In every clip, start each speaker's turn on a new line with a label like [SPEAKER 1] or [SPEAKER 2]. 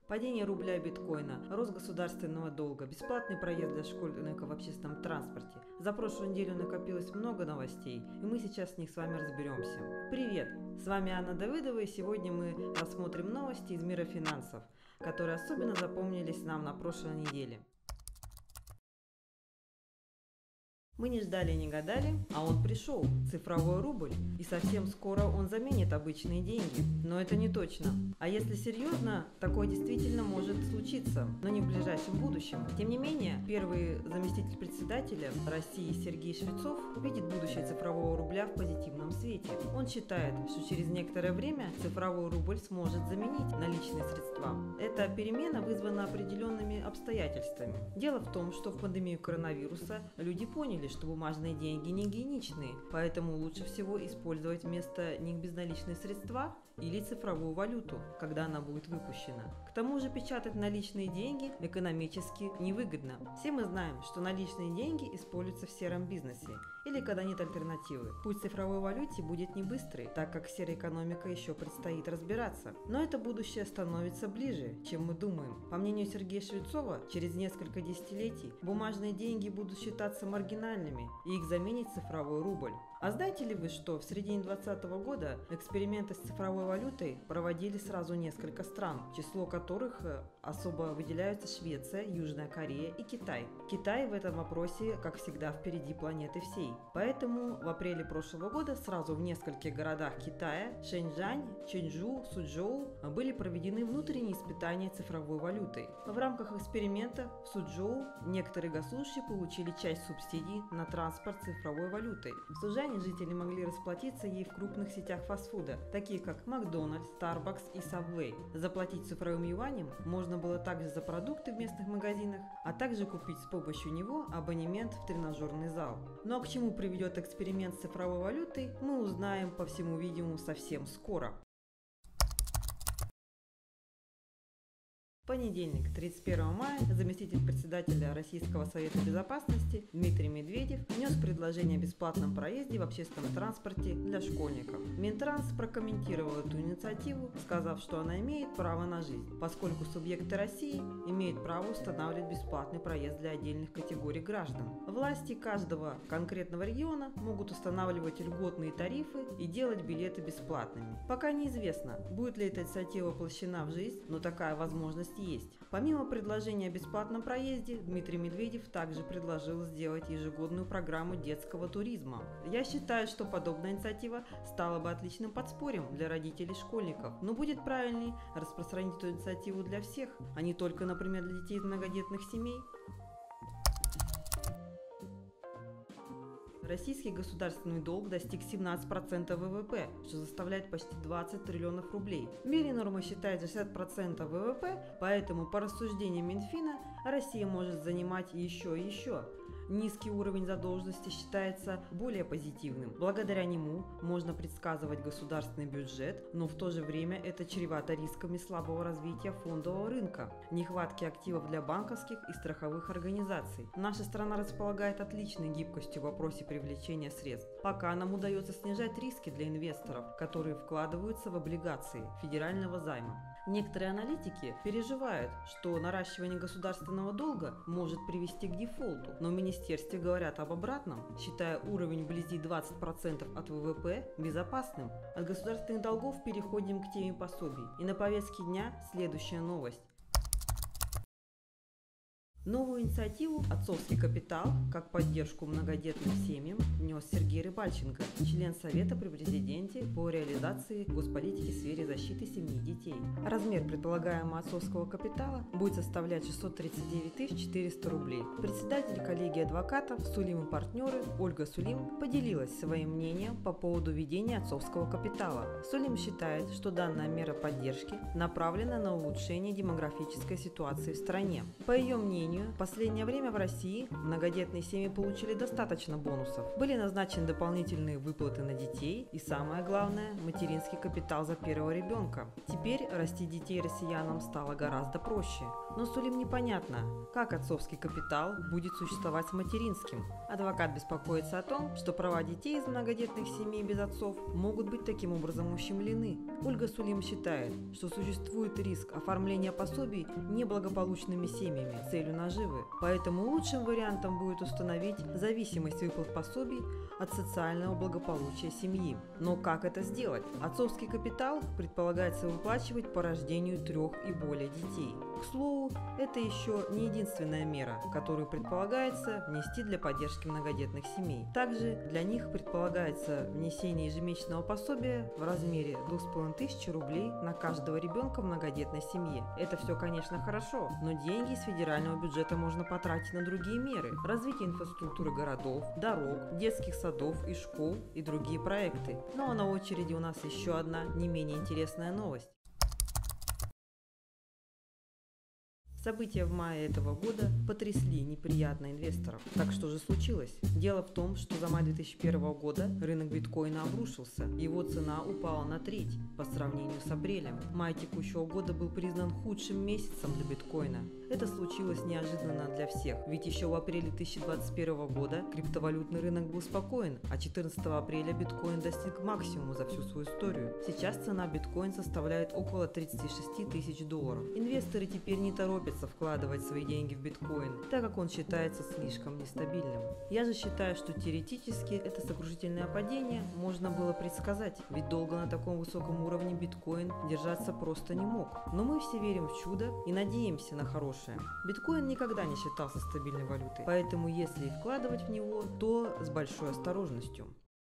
[SPEAKER 1] Падение рубля и биткоина, рост государственного долга, бесплатный проезд для школьников в общественном транспорте. За прошлую неделю накопилось много новостей, и мы сейчас с них с вами разберемся. Привет! С вами Анна Давыдова, и сегодня мы рассмотрим новости из мира финансов, которые особенно запомнились нам на прошлой неделе. Мы не ждали и не гадали, а он пришел, цифровой рубль, и совсем скоро он заменит обычные деньги. Но это не точно. А если серьезно, такое действительно может случиться, но не в ближайшем будущем. Тем не менее, первый заместитель председателя России Сергей Швецов видит будущее цифрового рубля в позитивном свете. Он считает, что через некоторое время цифровой рубль сможет заменить наличные средства. Эта перемена вызвана определенными обстоятельствами. Дело в том, что в пандемию коронавируса люди поняли, что бумажные деньги не гигиеничные, поэтому лучше всего использовать вместо них безналичные средства или цифровую валюту, когда она будет выпущена. К тому же печатать наличные деньги экономически невыгодно. Все мы знаем, что наличные деньги используются в сером бизнесе или когда нет альтернативы. Путь цифровой валюте будет не быстрый, так как с серой экономикой еще предстоит разбираться. Но это будущее становится ближе, чем мы думаем. По мнению Сергея Швецова, через несколько десятилетий бумажные деньги будут считаться маргинальными, и их заменит цифровой рубль. А знаете ли вы, что в середине 2020 года эксперименты с цифровой валютой проводили сразу несколько стран, в число которых особо выделяются Швеция, Южная Корея и Китай. Китай в этом вопросе, как всегда, впереди планеты всей. Поэтому в апреле прошлого года сразу в нескольких городах Китая – Шэньчжань, Чжэньчжу, Суджоу – были проведены внутренние испытания цифровой валютой. В рамках эксперимента в Суджоу некоторые госслужащие получили часть субсидий на транспорт цифровой валютой. В Суджане жители могли расплатиться ей в крупных сетях фастфуда, таких как Макдональдс, Starbucks и Subway. Заплатить цифровым юанем можно было также за продукты в местных магазинах, а также купить с помощью него абонемент в тренажерный зал. Ну а к чему приведет эксперимент с цифровой валютой, мы узнаем, по всему видимому, совсем скоро. Понедельник, 31 мая, заместитель председателя Российского совета безопасности Дмитрий Медведев внес предложение о бесплатном проезде в общественном транспорте для школьников. Минтранс прокомментировал эту инициативу, сказав, что она имеет право на жизнь, поскольку субъекты России имеют право устанавливать бесплатный проезд для отдельных категорий граждан. Власти каждого конкретного региона могут устанавливать льготные тарифы и делать билеты бесплатными. Пока неизвестно, будет ли эта инициатива воплощена в жизнь, но такая возможность есть. Помимо предложения о бесплатном проезде, Дмитрий Медведев также предложил сделать ежегодную программу детского туризма. Я считаю, что подобная инициатива стала бы отличным подспорьем для родителей школьников, но будет правильней распространить эту инициативу для всех, а не только, например, для детей из многодетных семей. Российский государственный долг достиг 17% ВВП, что составляет почти 20 триллионов рублей. В мире норма считается 60% ВВП, поэтому по рассуждениям Минфина Россия может занимать еще и еще. Низкий уровень задолженности считается более позитивным. Благодаря нему можно предсказывать государственный бюджет, но в то же время это чревато рисками слабого развития фондового рынка, нехватки активов для банковских и страховых организаций. Наша страна располагает отличной гибкостью в вопросе привлечения средств, пока нам удается снижать риски для инвесторов, которые вкладываются в облигации федерального займа. Некоторые аналитики переживают, что наращивание государственного долга может привести к дефолту, но в министерстве говорят об обратном, считая уровень вблизи 20% от ВВП безопасным. От государственных долгов переходим к теме пособий. И на повестке дня следующая новость. Новую инициативу «Отцовский капитал» как поддержку многодетным семьям внес Сергей Рыбальченко, член Совета при президенте по реализации госполитики в сфере защиты семьи и детей. Размер предполагаемого отцовского капитала будет составлять 639 400 рублей. Председатель коллегии адвокатов «Сулим и партнеры» Ольга Сулим поделилась своим мнением по поводу введения отцовского капитала. Сулим считает, что данная мера поддержки направлена на улучшение демографической ситуации в стране. По ее мнению, сожалению, в последнее время в России многодетные семьи получили достаточно бонусов. Были назначены дополнительные выплаты на детей и, самое главное, материнский капитал за первого ребенка. Теперь растить детей россиянам стало гораздо проще. Но Сулим непонятно, как отцовский капитал будет существовать с материнским. Адвокат беспокоится о том, что права детей из многодетных семей без отцов могут быть таким образом ущемлены. Ольга Сулим считает, что существует риск оформления пособий неблагополучными семьями с целью наживы, поэтому лучшим вариантом будет установить зависимость выплат пособий от социального благополучия семьи. Но как это сделать? Отцовский капитал предполагается выплачивать по рождению 3 и более детей. К слову, это еще не единственная мера, которую предполагается внести для поддержки многодетных семей. Также для них предполагается внесение ежемесячного пособия в размере 2500 рублей на каждого ребенка в многодетной семье. Это все, конечно, хорошо, но деньги из федерального бюджета можно потратить на другие меры: развитие инфраструктуры городов, дорог, детских садов и школ и другие проекты. Ну а на очереди у нас еще одна не менее интересная новость. События в мае этого года потрясли неприятно инвесторов. Так что же случилось? Дело в том, что за май 2001 года рынок биткоина обрушился. Его цена упала на треть по сравнению с апрелем. Май текущего года был признан худшим месяцем для биткоина. Это случилось неожиданно для всех, ведь еще в апреле 2021 года криптовалютный рынок был спокоен, а 14 апреля биткоин достиг максимума за всю свою историю. Сейчас цена биткоин составляет около 36 тысяч долларов. Инвесторы теперь не торопятся вкладывать свои деньги в биткоин, так как он считается слишком нестабильным. Я же считаю, что теоретически это сокрушительное падение можно было предсказать, ведь долго на таком высоком уровне биткоин держаться просто не мог. Но мы все верим в чудо и надеемся на хорошее. Биткоин никогда не считался стабильной валютой, поэтому если и вкладывать в него, то с большой осторожностью.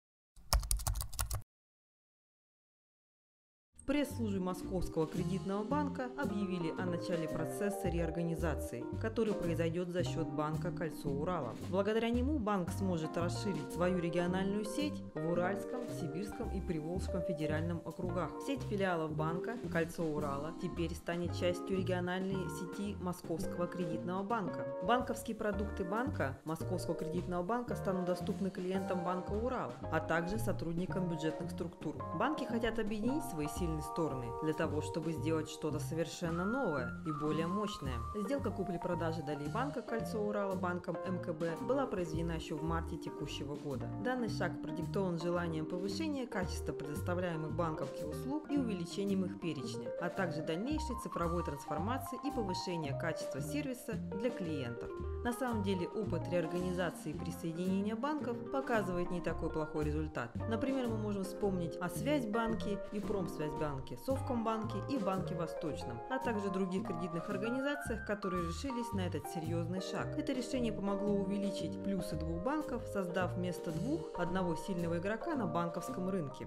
[SPEAKER 1] В пресс-службе Московского кредитного банка объявили о начале процесса реорганизации, который произойдет за счет банка «Кольцо Урала». Благодаря нему банк сможет расширить свою региональную сеть в Уральском, Сибирском и Приволжском федеральном округах. Сеть филиалов банка «Кольцо Урала» теперь станет частью региональной сети Московского кредитного банка. Банковские продукты банка Московского кредитного банка станут доступны клиентам банка «Урал», а также сотрудникам бюджетных структур. Банки хотят объединить свои сильные стороны для того, чтобы сделать что-то совершенно новое и более мощное. Сделка купли-продажи долей банка «Кольцо Урала» банком МКБ была произведена еще в марте текущего года. Данный шаг продиктован желанием повышения качества предоставляемых банковских услуг и увеличением их перечня, а также дальнейшей цифровой трансформации и повышения качества сервиса для клиентов. На самом деле опыт реорганизации и присоединения банков показывает не такой плохой результат. Например, мы можем вспомнить о Связьбанке и Промсвязьбанке, Совкомбанке и Банке Восточном, а также других кредитных организациях, которые решились на этот серьезный шаг. Это решение помогло увеличить плюсы двух банков, создав вместо двух одного сильного игрока на банковском рынке.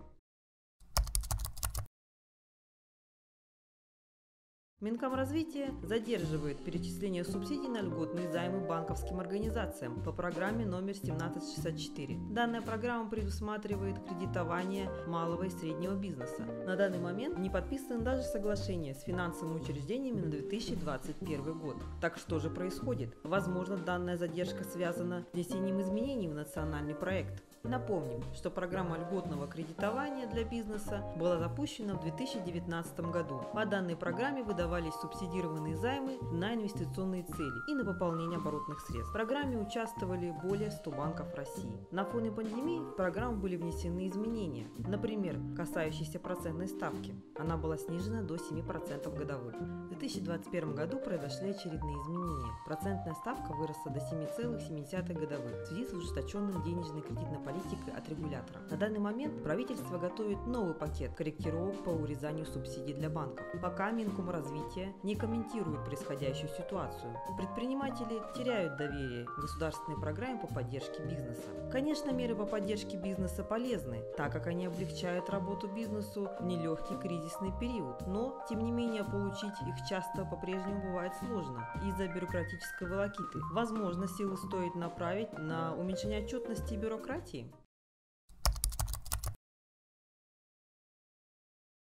[SPEAKER 1] Минкомразвитие задерживает перечисление субсидий на льготные займы банковским организациям по программе номер 1764. Данная программа предусматривает кредитование малого и среднего бизнеса. На данный момент не подписаны даже соглашения с финансовыми учреждениями на 2021 год. Так что же происходит? Возможно, данная задержка связана с внесением изменений в национальный проект. Напомним, что программа льготного кредитования для бизнеса была запущена в 2019 году. По данной программе выдавались субсидированные займы на инвестиционные цели и на пополнение оборотных средств. В программе участвовали более 100 банков России. На фоне пандемии в программу были внесены изменения, например, касающиеся процентной ставки. Она была снижена до 7% годовых. В 2021 году произошли очередные изменения. Процентная ставка выросла до 7,7% годовых в связи с ужесточенным денежной кредитной политикой от регулятора. На данный момент правительство готовит новый пакет корректировок по урезанию субсидий для банков. Пока Минкомразвитие не комментирует происходящую ситуацию. Предприниматели теряют доверие к государственной программе по поддержке бизнеса. Конечно, меры по поддержке бизнеса полезны, так как они облегчают работу бизнесу в нелегкий кризисный период. Но, тем не менее, получить их часто по-прежнему бывает сложно из-за бюрократической волокиты. Возможно, силы стоит направить на уменьшение отчетности и бюрократии.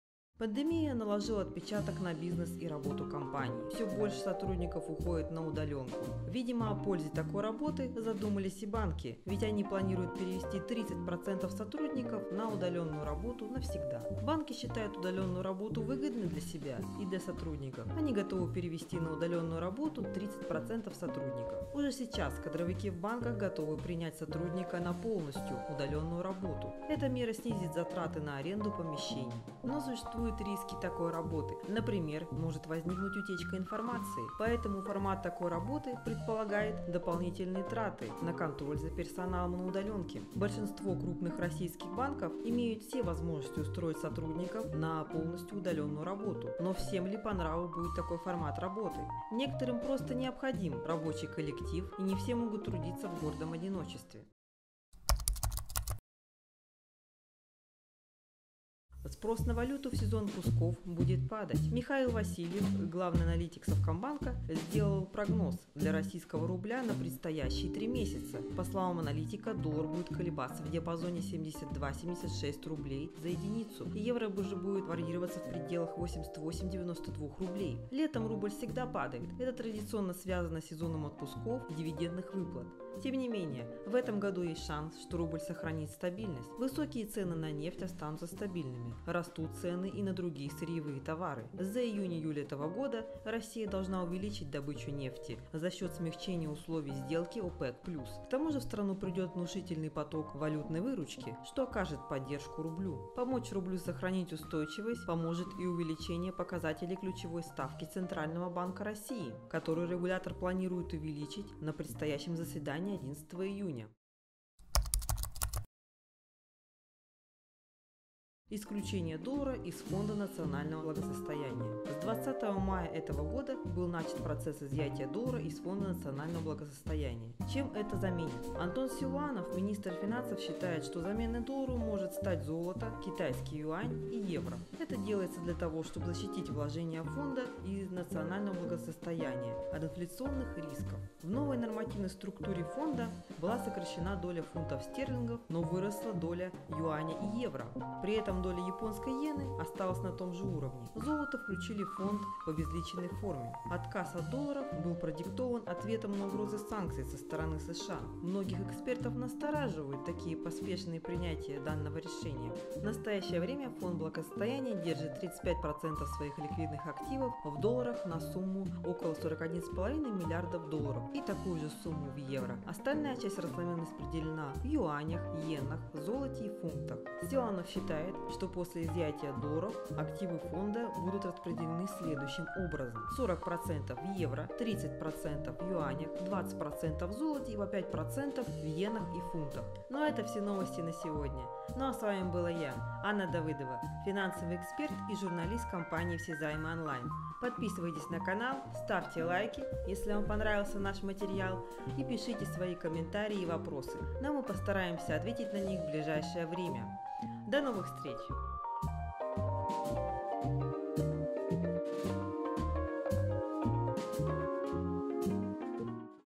[SPEAKER 1] Пандемия наложила отпечаток на бизнес и работу компаний. Все больше сотрудников уходит на удаленку. Видимо, о пользе такой работы задумались и банки, ведь они планируют перевести 30% сотрудников на удаленную работу навсегда. Банки считают удаленную работу выгодной для себя и для сотрудников. Они готовы перевести на удаленную работу 30% сотрудников. Уже сейчас кадровики в банках готовы принять сотрудника на полностью удаленную работу. Эта мера снизит затраты на аренду помещений. Но существуют риски такой работы. Например, может возникнуть утечка информации. Поэтому формат такой работы предполагает дополнительные траты на контроль за персоналом на удаленке. Большинство крупных российских банков имеют все возможности устроить сотрудников на полностью удаленную работу. Но всем ли по нраву будет такой формат работы? Некоторым просто необходим рабочий коллектив, и не все могут трудиться в гордом одиночестве. Спрос на валюту в сезон пусков будет падать. Михаил Васильев, главный аналитик Совкомбанка, сделал прогноз для российского рубля на предстоящие 3 месяца. По словам аналитика, доллар будет колебаться в диапазоне 72-76 рублей за единицу, и евро уже будет варьироваться в пределах 88-92 рублей. Летом рубль всегда падает. Это традиционно связано с сезоном отпусков и дивидендных выплат. Тем не менее, в этом году есть шанс, что рубль сохранит стабильность. Высокие цены на нефть останутся стабильными. Растут цены и на другие сырьевые товары. За июнь-июль этого года Россия должна увеличить добычу нефти за счет смягчения условий сделки ОПЕК+. К тому же в страну придет внушительный поток валютной выручки, что окажет поддержку рублю. Помочь рублю сохранить устойчивость поможет и увеличение показателей ключевой ставки Центрального банка России, которую регулятор планирует увеличить на предстоящем заседании 11 июня. Исключение доллара из Фонда национального благосостояния. С 20 мая этого года был начат процесс изъятия доллара из Фонда национального благосостояния. Чем это заменит? Антон Силуанов, министр финансов, считает, что заменой доллару может стать золото, китайский юань и евро. Это делается для того, чтобы защитить вложения фонда и национального благосостояния от инфляционных рисков. В новой нормативной структуре фонда была сокращена доля фунтов стерлингов, но выросла доля юаня и евро. При этом доля японской иены осталась на том же уровне. Золото включили в фонд в обезличенной форме. Отказ от долларов был продиктован ответом на угрозы санкций со стороны США. Многих экспертов настораживают такие поспешные принятия данного решения. В настоящее время фонд благосостояния держит 35% своих ликвидных активов в долларах на сумму около 41,5 миллиардов долларов и такую же сумму в евро. Остальная часть распределена в юанях, иенах, золоте и фунтах. Силуанов считает, что после изъятия долларов активы фонда будут распределены следующим образом: 40% в евро, 30% в юанях, 20% в золоте и по 5% в иенах и фунтах. Но это все новости на сегодня. Ну а с вами была я, Анна Давыдова, финансовый эксперт и журналист компании «Все займы онлайн». Подписывайтесь на канал, ставьте лайки, если вам понравился наш материал, и пишите свои комментарии и вопросы, но мы постараемся ответить на них в ближайшее время. До новых встреч!